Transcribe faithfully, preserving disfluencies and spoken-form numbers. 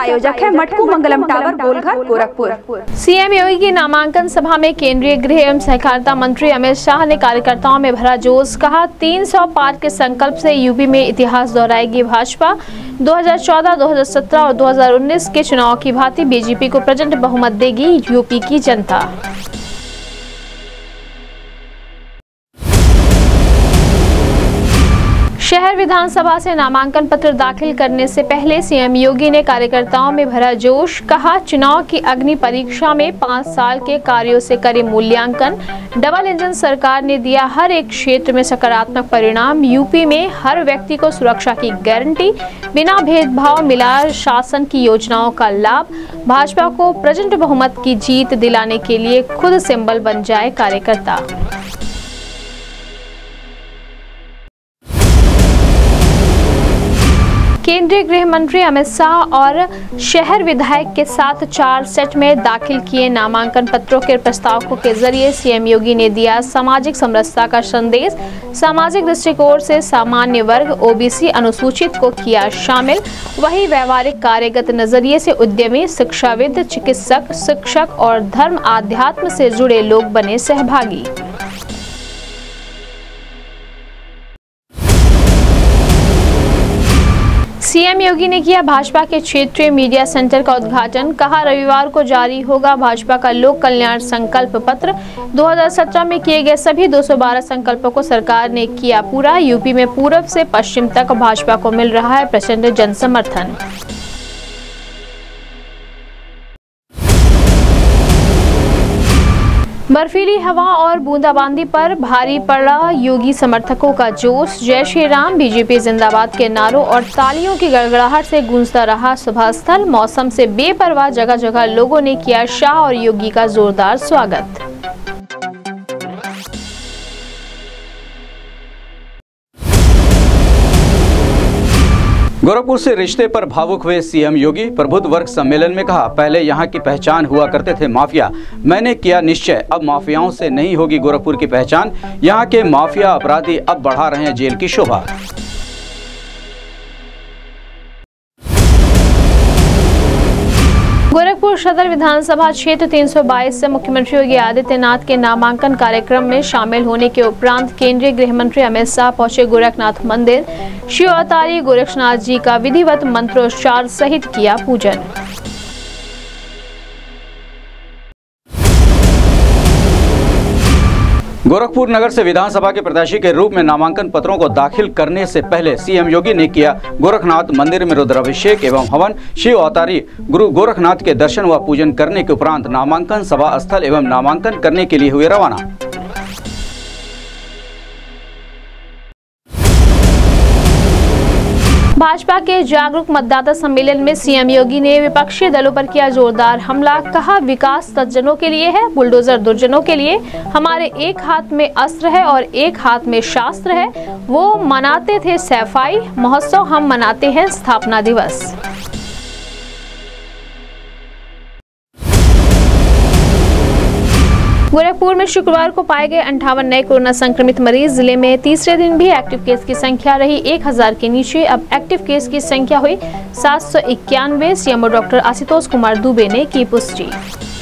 प्रायोजक है Matku Mangalam tower, Golghar, Gorakhpur. CM Yogi की नामांकन सभा में केंद्रीय गृह एवं सहकारिता मंत्री अमित शाह ने कार्यकर्ताओं में भरा जोश। कहा, तीन सौ पार के संकल्प से यूपी में इतिहास दोहराएगी भाजपा। दो हज़ार चौदह, दो हज़ार सत्रह और दो हज़ार उन्नीस के चुनाव की भांति बीजेपी को प्रचंड बहुमत देगी यूपी की जनता। शहर विधानसभा से नामांकन पत्र दाखिल करने से पहले सीएम योगी ने कार्यकर्ताओं में भरा जोश। कहा, चुनाव की अग्नि परीक्षा में पाँच साल के कार्यों से करे मूल्यांकन। डबल इंजन सरकार ने दिया हर एक क्षेत्र में सकारात्मक परिणाम। यूपी में हर व्यक्ति को सुरक्षा की गारंटी, बिना भेदभाव मिला शासन की योजनाओं का लाभ। भाजपा को प्रचंड बहुमत की जीत दिलाने के लिए खुद सिंबल बन जाए कार्यकर्ता। केंद्रीय गृह मंत्री अमित शाह और शहर विधायक के साथ चार सेट में दाखिल किए नामांकन पत्रों के प्रस्तावकों के जरिए सीएम योगी ने दिया सामाजिक समरसता का संदेश। सामाजिक दृष्टिकोण से सामान्य वर्ग, ओबीसी, अनुसूचित को किया शामिल। वही व्यवहारिक कार्यगत नजरिए से उद्यमी, शिक्षाविद, चिकित्सक, शिक्षक और धर्म आध्यात्म से जुड़े लोग बने सहभागी। सीएम योगी ने किया भाजपा के क्षेत्रीय मीडिया सेंटर का उद्घाटन। कहा, रविवार को जारी होगा भाजपा का लोक कल्याण संकल्प पत्र। दो हज़ार सत्रह में किए गए सभी दो सौ बारह संकल्पों को सरकार ने किया पूरा। यूपी में पूर्व से पश्चिम तक भाजपा को मिल रहा है प्रचंड जन समर्थन। बर्फीली हवा और बूंदाबांदी पर भारी पड़ा योगी समर्थकों का जोश। जय श्री राम, बीजेपी जिंदाबाद के नारों और तालियों की गड़गड़ाहट से गूंजता रहा सभा स्थल। मौसम से बेपरवाह जगह जगह लोगों ने किया शाह और योगी का जोरदार स्वागत। गोरखपुर से रिश्ते पर भावुक हुए सीएम योगी। प्रबुद्ध वर्ग सम्मेलन में कहा, पहले यहाँ की पहचान हुआ करते थे माफिया, मैंने किया निश्चय अब माफियाओं से नहीं होगी गोरखपुर की पहचान। यहाँ के माफिया अपराधी अब बढ़ा रहे हैं जेल की शोभा। गोरखपुर सदर विधानसभा क्षेत्र तीन सौ बाईस से मुख्यमंत्री योगी आदित्यनाथ के नामांकन कार्यक्रम में शामिल होने के उपरांत केंद्रीय गृह मंत्री अमित शाह पहुंचे गोरखनाथ मंदिर। शिव अवतारी गोरखनाथ जी का विधिवत मंत्रोच्चार सहित किया पूजन। गोरखपुर नगर से विधानसभा के प्रत्याशी के रूप में नामांकन पत्रों को दाखिल करने से पहले सीएम योगी ने किया गोरखनाथ मंदिर में रुद्राभिषेक एवं हवन। शिव अवतारी गुरु गोरखनाथ के दर्शन व पूजन करने के उपरांत नामांकन सभा स्थल एवं नामांकन करने के लिए हुए रवाना। भाजपा के जागरूक मतदाता सम्मेलन में सीएम योगी ने विपक्षी दलों पर किया जोरदार हमला। कहा, विकास सज्जनों के लिए है, बुलडोजर दुर्जनों के लिए। हमारे एक हाथ में अस्त्र है और एक हाथ में शास्त्र है। वो मनाते थे सफाई महोत्सव, हम मनाते हैं स्थापना दिवस। गोरखपुर में शुक्रवार को पाए गए अंठावन नए कोरोना संक्रमित मरीज। जिले में तीसरे दिन भी एक्टिव केस की संख्या रही एक हजार के नीचे। अब एक्टिव केस की संख्या हुई सात सौ इक्यानवे। सीएमओ डॉक्टर आशुतोष कुमार दुबे ने की पुष्टि।